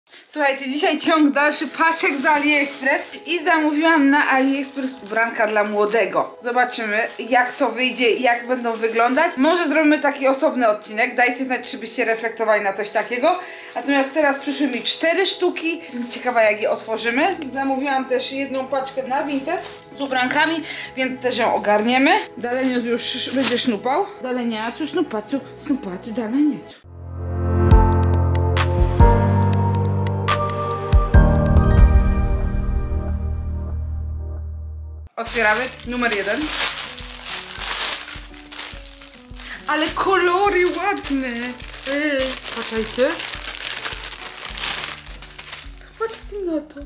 Słuchajcie, dzisiaj ciąg dalszy paczek z AliExpress i zamówiłam na AliExpress ubranka dla młodego. Zobaczymy, jak to wyjdzie i jak będą wyglądać. Może zrobimy taki osobny odcinek, dajcie znać, czy byście reflektowali na coś takiego. Natomiast teraz przyszły mi 4 sztuki. Jestem ciekawa, jak je otworzymy. Zamówiłam też jedną paczkę na Vinted z ubrankami, więc też ją ogarniemy. Dalenius już będzie sznupał. Daleniacu, sznupacu, daleniacu. Otwieramy numer 1. Ale kolory ładne. Patrzajcie. Zobaczcie na to.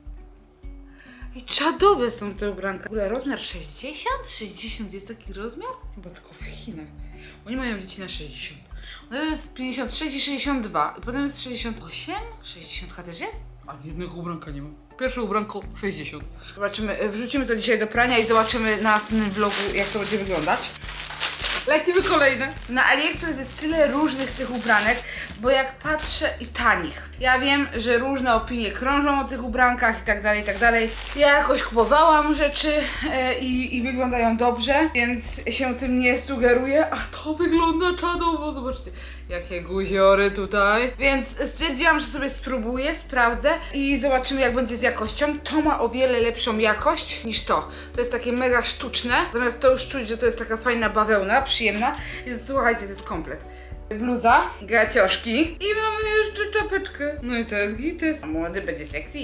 I czadowe są te ubranka. W ogóle rozmiar 60? 60 jest taki rozmiar? Chyba tylko w Chinach. Oni mają dzieci na 60. No to jest 56 i 62. I potem jest 68? 60 też jest? A jednego ubranka nie ma. Pierwsze ubranko 60. Zobaczymy, wrzucimy to dzisiaj do prania i zobaczymy na następnym vlogu, jak to będzie wyglądać. Lecimy kolejne. Na AliExpress jest tyle różnych tych ubranek, bo jak patrzę i tanich. Ja wiem, że różne opinie krążą o tych ubrankach i tak dalej, i tak dalej. Ja jakoś kupowałam rzeczy i wyglądają dobrze, więc się tym nie sugeruję. A to wygląda czadowo, zobaczcie. Jakie guziory tutaj. Więc stwierdziłam, że sobie spróbuję, sprawdzę i zobaczymy, jak będzie z jakością. To ma o wiele lepszą jakość niż to. To jest takie mega sztuczne. Natomiast to już czuć, że to jest taka fajna bawełna, przyjemna. I słuchajcie, to jest komplet. Bluza, gacioszki i mamy jeszcze czapeczkę. No i to jest gites. A młody będzie sexy.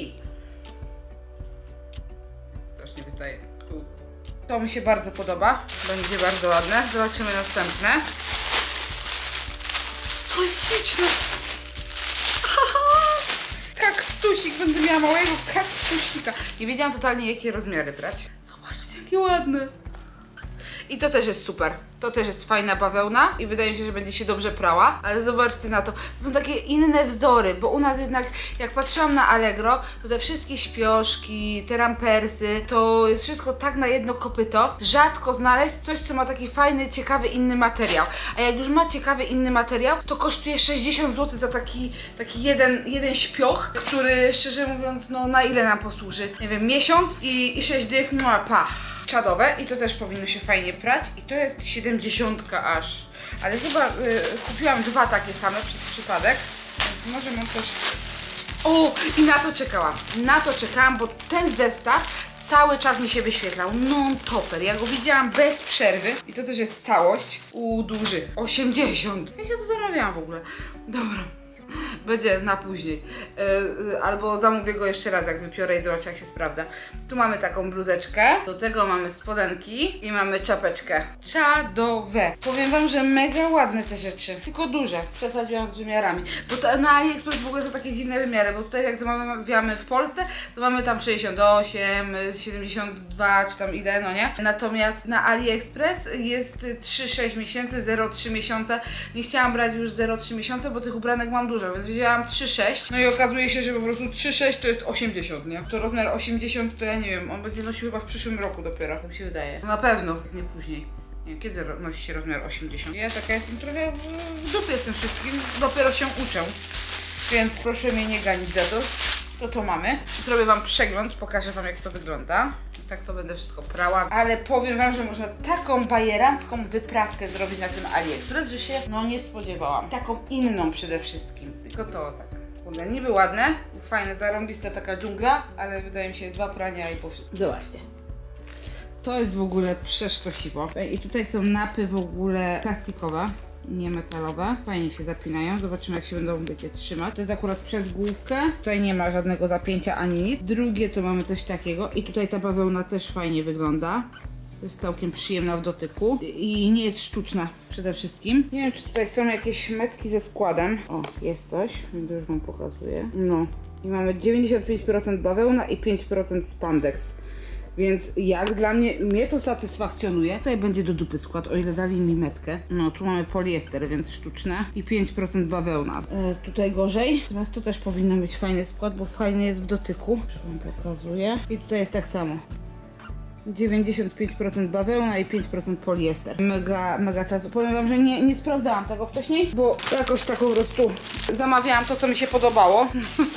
Strasznie wystaje. To mi się bardzo podoba. Będzie bardzo ładne. Zobaczymy następne. To jest śliczne. Kaktusik. Będę miała małego kaktusika. Nie wiedziałam totalnie, jakie rozmiary brać. Zobaczcie, jakie ładne. I to też jest super. To też jest fajna bawełna i wydaje mi się, że będzie się dobrze prała, ale zobaczcie na to. To są takie inne wzory, bo u nas jednak, jak patrzyłam na Allegro, to te wszystkie śpioszki, te rampersy, to jest wszystko tak na jedno kopyto. Rzadko znaleźć coś, co ma taki fajny, ciekawy, inny materiał. A jak już ma ciekawy, inny materiał, to kosztuje 60 zł za taki jeden śpioch, który, szczerze mówiąc, no na ile nam posłuży? Nie wiem, miesiąc i 6 dych, no a pach. Czadowe i to też powinno się fajnie prać i to jest 70 aż, ale chyba kupiłam 2 takie same przez przypadek, więc może mam też... O! I na to czekałam, bo ten zestaw cały czas mi się wyświetlał, non-topper, ja go widziałam bez przerwy i to też jest całość, duży, 80, ja się to zamawiałam w ogóle, dobra. Będzie na później. Albo zamówię go jeszcze raz, jak wypiorę i zobaczę, jak się sprawdza. Tu mamy taką bluzeczkę. Do tego mamy spodenki i mamy czapeczkę. Czadowe. Powiem wam, że mega ładne te rzeczy. Tylko duże. Przesadziłam z wymiarami. Bo to, na AliExpress w ogóle są takie dziwne wymiary. Bo tutaj jak zamawiamy w Polsce, to mamy tam 68, 72 czy tam ile, no nie? Natomiast na AliExpress jest 3-6 miesięcy, 0,3 miesiące. Nie chciałam brać już 0,3 miesiące, bo tych ubranek mam dużo, więc wzięłam 3,6. No i okazuje się, że po prostu 3,6 to jest 80, nie? To rozmiar 80 to ja nie wiem, on będzie nosił chyba w przyszłym roku dopiero, tak mi się wydaje. No na pewno, nie później. Nie wiem, kiedy nosi się rozmiar 80. Ja taka jestem trochę w dupie z tym wszystkim, dopiero się uczę. Więc proszę mnie nie ganić za to. To mamy. Zrobię wam przegląd, pokażę wam, jak to wygląda. Tak to będę wszystko prała. Ale powiem wam, że można taką bajerancką wyprawkę zrobić na tym AliExpress, że się no nie spodziewałam. Taką inną przede wszystkim. Tylko to tak. Kurde, niby ładne, fajne, zarąbista taka dżungla, ale wydaje mi się 2 prania i po wszystkim. Zobaczcie. To jest w ogóle przesztosiwo. I tutaj są napy w ogóle plastikowe. Nie metalowe. Fajnie się zapinają. Zobaczymy, jak się będą trzymać. To jest akurat przez główkę. Tutaj nie ma żadnego zapięcia ani nic. Drugie to mamy coś takiego. I tutaj ta bawełna też fajnie wygląda. To jest całkiem przyjemna w dotyku. I nie jest sztuczna przede wszystkim. Nie wiem, czy tutaj są jakieś metki ze składem. O, jest coś. Już wam pokazuję. No. I mamy 95% bawełna i 5% spandex. Więc jak dla mnie to satysfakcjonuje. Tutaj będzie do dupy skład, o ile dali mi metkę. No, tu mamy poliester, więc sztuczne. I 5% bawełna. Tutaj gorzej. Natomiast to też powinno być fajny skład, bo fajny jest w dotyku. Już wam pokazuję. I tutaj jest tak samo. 95% bawełna i 5% poliester. Mega czasu. Powiem wam, że nie sprawdzałam tego wcześniej, bo jakoś tak po prostu zamawiałam to, co mi się podobało.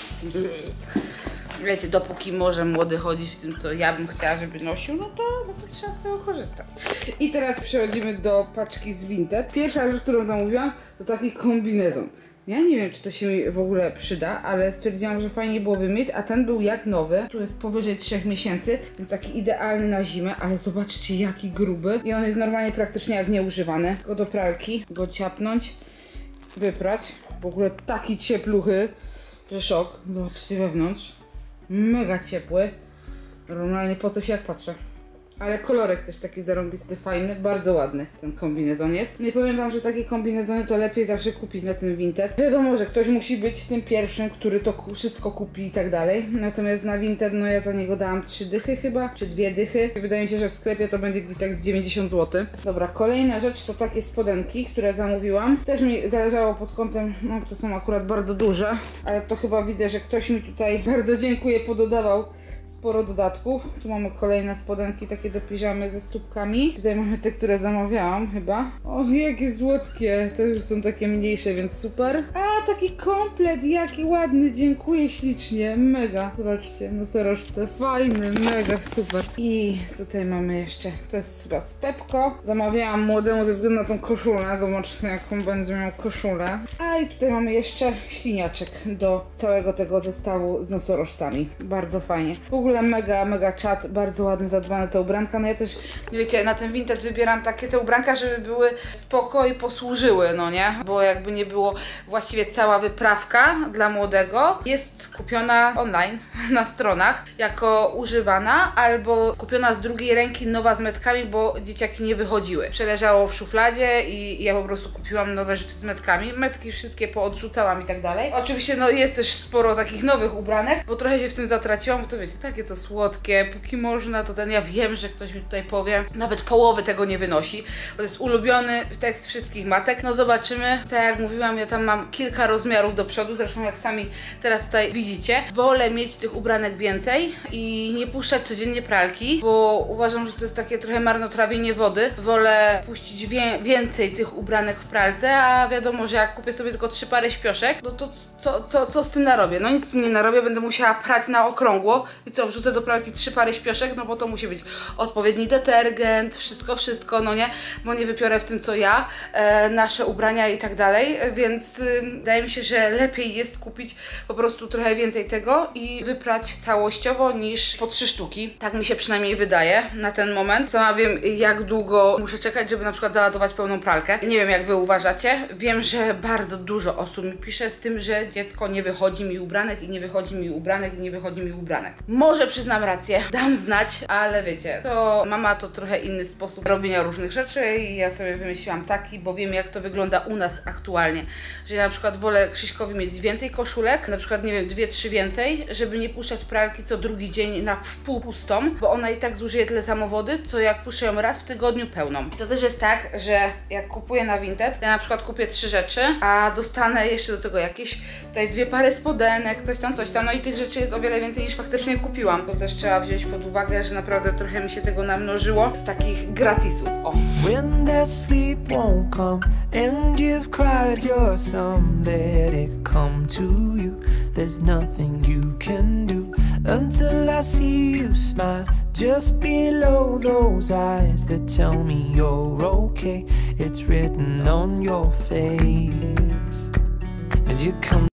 Wiecie, dopóki może młody chodzić w tym, co ja bym chciała, żeby nosił, no to trzeba z tego korzystać. I teraz przechodzimy do paczki z Vinted. Pierwsza rzecz, którą zamówiłam, to taki kombinezon. Ja nie wiem, czy to się mi w ogóle przyda, ale stwierdziłam, że fajnie byłoby mieć, a ten był jak nowy. Tu jest powyżej 3 miesięcy, więc taki idealny na zimę, ale zobaczcie, jaki gruby. I on jest normalnie praktycznie jak nieużywany. Tylko do pralki, go ciapnąć, wyprać. W ogóle taki ciepluchy, że szok. Zobaczcie wewnątrz. Mega ciepły. Normalnie po to się jak patrzę. Ale kolorek też taki zarąbisty, fajny, bardzo ładny ten kombinezon jest. No i powiem wam, że takie kombinezony to lepiej zawsze kupić na ten Vinted. Wiadomo, że ktoś musi być tym pierwszym, który to wszystko kupi i tak dalej. Natomiast na Vinted, no ja za niego dałam 3 dychy chyba, czy 2 dychy. Wydaje mi się, że w sklepie to będzie gdzieś tak z 90 zł. Dobra, kolejna rzecz to takie spodenki, które zamówiłam. Też mi zależało pod kątem, no to są akurat bardzo duże, ale to chyba widzę, że ktoś mi tutaj bardzo dziękuję, pododawał sporo dodatków. Tu mamy kolejne spodenki takie do piżamy ze stópkami. Tutaj mamy te, które zamawiałam chyba. O, jakie słodkie. Te już są takie mniejsze, więc super. A, taki komplet, jaki ładny. Dziękuję ślicznie. Mega. Zobaczcie, nosorożce. Fajny, mega, super. I tutaj mamy jeszcze, to jest chyba z Pepko. Zamawiałam młodemu ze względu na tą koszulę. Zobaczcie, jaką będzie miał koszulę. A i tutaj mamy jeszcze śliniaczek do całego tego zestawu z nosorożcami. Bardzo fajnie. W ogóle mega czad, bardzo ładne, zadbane te ubranka. No ja też, wiecie, na ten Vinted wybieram takie te ubranka, żeby były spoko i posłużyły, no nie? Bo jakby nie było, właściwie cała wyprawka dla młodego jest kupiona online na stronach jako używana albo kupiona z drugiej ręki, nowa z metkami, bo dzieciaki nie wychodziły. Przeleżało w szufladzie i ja po prostu kupiłam nowe rzeczy z metkami. Metki wszystkie poodrzucałam i tak dalej. Oczywiście no jest też sporo takich nowych ubranek, bo trochę się w tym zatraciłam, bo to wiecie, takie to słodkie, póki można, to ten, ja wiem, że ktoś mi tutaj powie, nawet połowy tego nie wynosi, bo to jest ulubiony tekst wszystkich matek. No zobaczymy, tak jak mówiłam, ja tam mam kilka rozmiarów do przodu, zresztą jak sami teraz tutaj widzicie. Wolę mieć tych ubranek więcej i nie puszczać codziennie pralki, bo uważam, że to jest takie trochę marnotrawienie wody. Wolę puścić więcej tych ubranek w pralce, a wiadomo, że jak kupię sobie tylko 3 pary śpioszek, no to co z tym narobię? No nic z tym nie narobię, będę musiała prać na okrągło i co, wrzucę do pralki 3 pary śpioszek, no bo to musi być odpowiedni detergent, wszystko, no nie, bo nie wypiorę w tym co ja, nasze ubrania i tak dalej, więc wydaje mi się, że lepiej jest kupić po prostu trochę więcej tego i wyprać całościowo niż po 3 sztuki. Tak mi się przynajmniej wydaje na ten moment. Sama wiem, jak długo muszę czekać, żeby na przykład załadować pełną pralkę. Nie wiem, jak wy uważacie. Wiem, że bardzo dużo osób mi pisze z tym, że dziecko nie wychodzi mi ubranek i nie wychodzi mi ubranek i nie wychodzi mi ubranek. Może przyznam rację, dam znać, ale wiecie, to mama to trochę inny sposób robienia różnych rzeczy i ja sobie wymyśliłam taki, bo wiem, jak to wygląda u nas aktualnie, że ja na przykład wolę Krzyśkowi mieć więcej koszulek, na przykład nie wiem, 2-3 więcej, żeby nie puszczać pralki co drugi dzień na wpół pustą, bo ona i tak zużyje tyle samo wody, co jak puszczę ją raz w tygodniu pełną. I to też jest tak, że jak kupuję na Vinted, ja na przykład kupię 3 rzeczy, a dostanę jeszcze do tego jakieś tutaj 2 pary spodenek, coś tam, no i tych rzeczy jest o wiele więcej niż faktycznie kupiłam. To też trzeba wziąć pod uwagę, że naprawdę trochę mi się tego namnożyło z takich gratisów. O! When that sleep won't come and you've cried your sum, let it come to you. There's nothing you can do until I see you smile just below those eyes that tell me you're okay. It's written on your face as you come